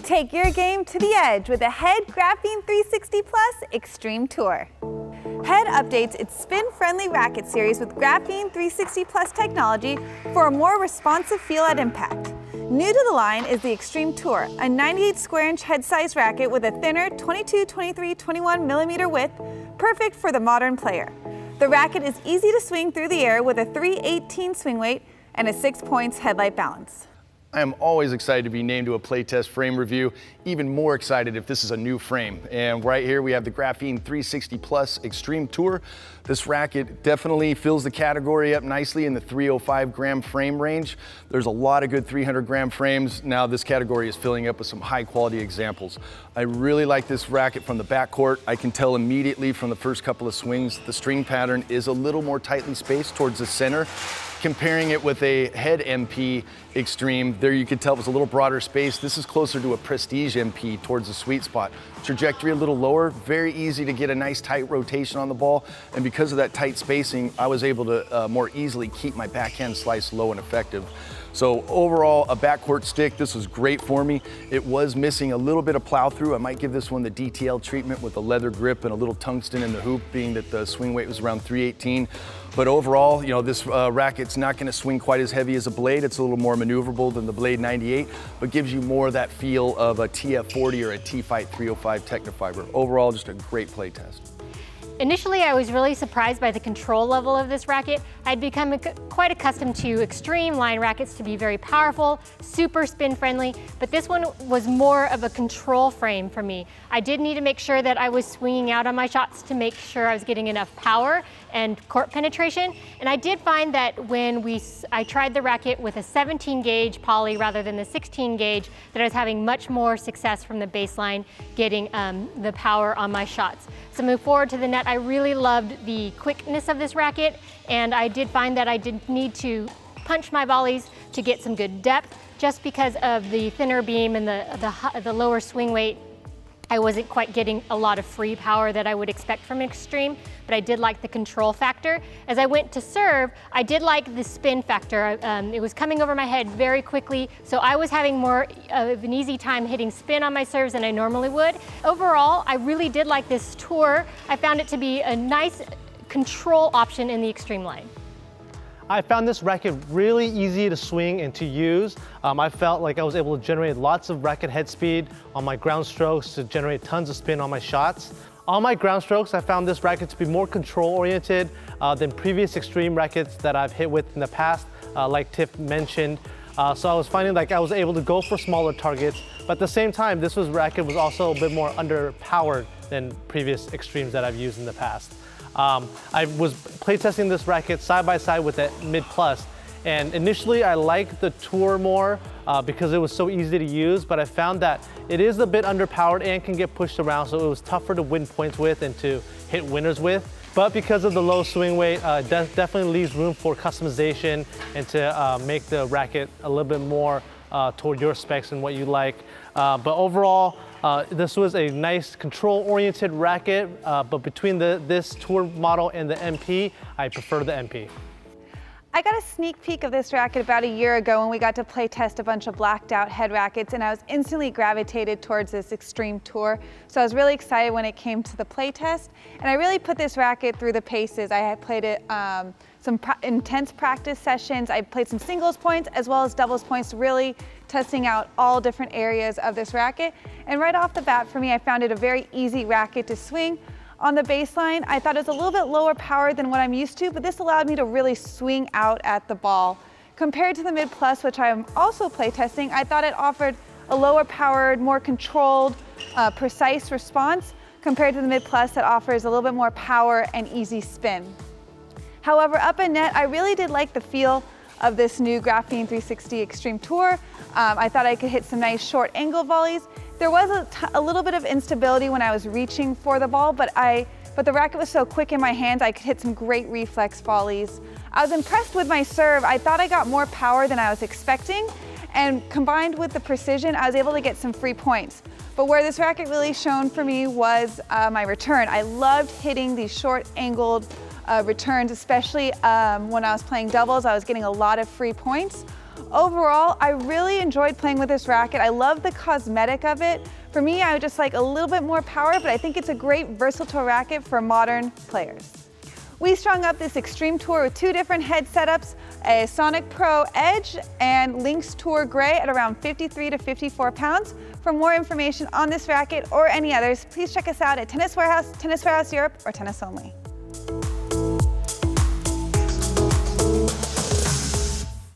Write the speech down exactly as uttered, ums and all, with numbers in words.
Take your game to the edge with the Head Graphene three sixty Plus Extreme Tour. Head updates its spin-friendly racket series with Graphene three sixty Plus technology for a more responsive feel at impact. New to the line is the Extreme Tour, a ninety-eight square inch head size racket with a thinner twenty-two, twenty-three, twenty-one millimeter width, perfect for the modern player. The racket is easy to swing through the air with a three eighteen swing weight and a six points headlight balance. I am always excited to be named to a playtest frame review, even more excited if this is a new frame. And right here we have the Graphene three sixty Plus Extreme Tour. This racket definitely fills the category up nicely in the three oh five gram frame range. There's a lot of good three hundred gram frames. Now this category is filling up with some high quality examples. I really like this racket from the backcourt. I can tell immediately from the first couple of swings, the string pattern is a little more tightly spaced towards the center. Comparing it with a Head M P Extreme, there you could tell it was a little broader space. This is closer to a Prestige M P towards the sweet spot. Trajectory a little lower, very easy to get a nice tight rotation on the ball. And because of that tight spacing, I was able to uh, more easily keep my backhand slice low and effective. So overall, a backcourt stick, this was great for me. It was missing a little bit of plow through. I might give this one the D T L treatment with a leather grip and a little tungsten in the hoop, being that the swing weight was around three eighteen. But overall, you know, this uh, racket's not gonna swing quite as heavy as a Blade. It's a little more maneuverable than the Blade ninety-eight, but gives you more of that feel of a T F forty or a T-Fight three oh five Technofiber. Overall, just a great play test. Initially, I was really surprised by the control level of this racket. I'd become quite accustomed to extreme line rackets to be very powerful, super spin friendly, but this one was more of a control frame for me. I did need to make sure that I was swinging out on my shots to make sure I was getting enough power and court penetration. And I did find that when we, I tried the racket with a seventeen gauge poly rather than the sixteen gauge, that I was having much more success from the baseline getting um, the power on my shots. So move forward to the net, I really loved the quickness of this racket, and I did find that I did need to punch my volleys to get some good depth. Just because of the thinner beam and the, the, the lower swing weight, I wasn't quite getting a lot of free power that I would expect from an Extreme, but I did like the control factor. As I went to serve, I did like the spin factor. Um, it was coming over my head very quickly, so I was having more of an easy time hitting spin on my serves than I normally would. Overall, I really did like this tour. I found it to be a nice control option in the Extreme line. I found this racket really easy to swing and to use. Um, I felt like I was able to generate lots of racket head speed on my ground strokes to generate tons of spin on my shots. On my ground strokes, I found this racket to be more control oriented uh, than previous Extreme rackets that I've hit with in the past, uh, like Tiff mentioned. Uh, so I was finding like I was able to go for smaller targets, but at the same time, this was racket was also a bit more underpowered than previous Extremes that I've used in the past. Um, I was playtesting this racket side by side with the Mid Plus, and initially I liked the Tour more uh, because it was so easy to use, but I found that it is a bit underpowered and can get pushed around, so it was tougher to win points with and to hit winners with. But because of the low swing weight, uh, de definitely leaves room for customization and to uh, make the racket a little bit more uh, toward your specs and what you like. Uh, but overall, Uh, this was a nice control-oriented racket, uh, but between the, this Tour model and the M P, I prefer the M P. I got a sneak peek of this racket about a year ago when we got to play test a bunch of blacked out head rackets, and I was instantly gravitated towards this Extreme Tour. So I was really excited when it came to the play test, and I really put this racket through the paces. I had played it um, some pra intense practice sessions. I played some singles points as well as doubles points, really testing out all different areas of this racket. And right off the bat for me, I found it a very easy racket to swing. On the baseline, I thought it was a little bit lower power than what I'm used to, but this allowed me to really swing out at the ball. Compared to the Mid Plus, which I am also playtesting, I thought it offered a lower powered, more controlled, uh, precise response compared to the Mid Plus that offers a little bit more power and easy spin. However, up in net, I really did like the feel of this new Graphene three sixty Extreme Tour. Um, I thought I could hit some nice short angle volleys. There was a, t a little bit of instability when I was reaching for the ball, but, I, but the racket was so quick in my hands, I could hit some great reflex volleys. I was impressed with my serve. I thought I got more power than I was expecting, and combined with the precision, I was able to get some free points. But where this racket really shone for me was uh, my return. I loved hitting these short angled uh, returns, especially um, when I was playing doubles. I was getting a lot of free points. Overall, I really enjoyed playing with this racket. I love the cosmetic of it. For me, I would just like a little bit more power, but I think it's a great versatile racket for modern players. We strung up this Extreme Tour with two different head setups, a Sonic Pro Edge and Lynx Tour Gray at around fifty-three to fifty-four pounds. For more information on this racket or any others, please check us out at Tennis Warehouse, Tennis Warehouse Europe, or Tennis Only.